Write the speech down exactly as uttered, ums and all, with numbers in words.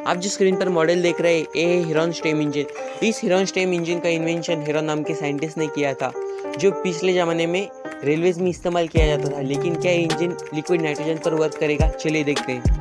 आप जो स्क्रीन पर मॉडल देख रहे हैं ये है हीरोन स्टेम इंजन। इस हीरोन स्टेम इंजन का इन्वेंशन हीरोन नाम के साइंटिस्ट ने किया था, जो पिछले ज़माने में रेलवेज में इस्तेमाल किया जाता था। लेकिन क्या ये इंजन लिक्विड नाइट्रोजन पर वर्क करेगा, चलिए देखते हैं।